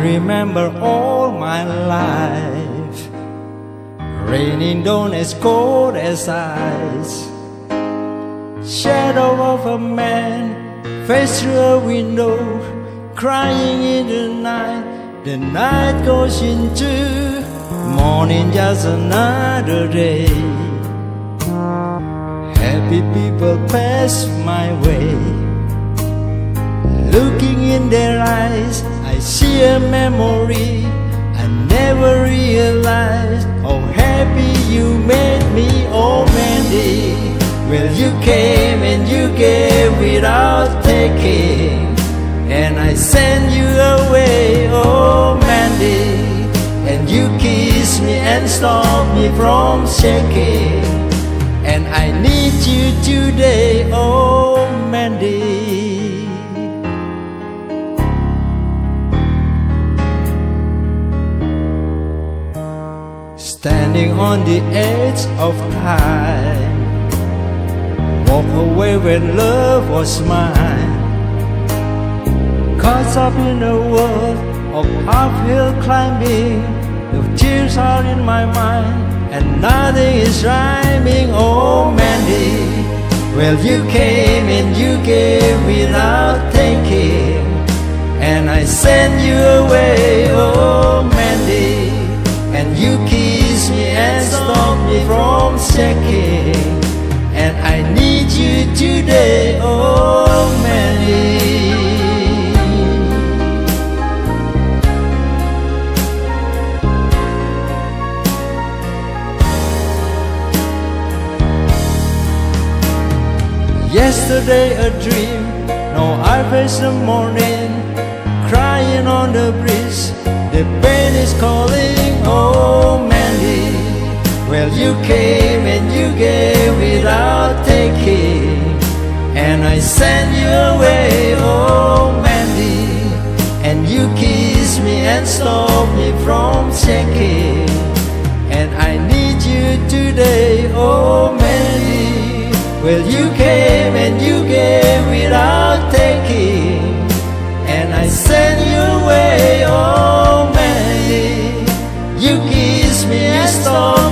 remember all my life, raining down as cold as ice. Shadow of a man faced through a window, crying in the night. The night goes into morning, just another day. Happy people pass my way. Looking in their eyes, I see a memory. I never realized how happy you made me, oh Mandy. Well, you came and you gave without taking, and I sent you away, oh Mandy. And you kissed me and stopped me from shaking, and I need you today, oh Mandy. Standing on the edge of time, walk away when love was mine. Caught up in a world of uphill climbing, the tears are in my mind, and nothing is rhyming, oh Mandy. Well, you came and you gave without taking, and I sent you away, oh Mandy. And you kissed me and stopped me from shaking, and I need you today, oh Mandy. Yesterday a dream, now I face the morning, crying on the breeze. The pain is calling, oh Mandy. Well, you came and you gave without taking, and I sent you away, oh Mandy. And you kissed me and stopped me from shaking, and I need you today, oh Mandy. Well, you came and you gave without taking, and I sent you away, oh Mandy. You kissed me and stopped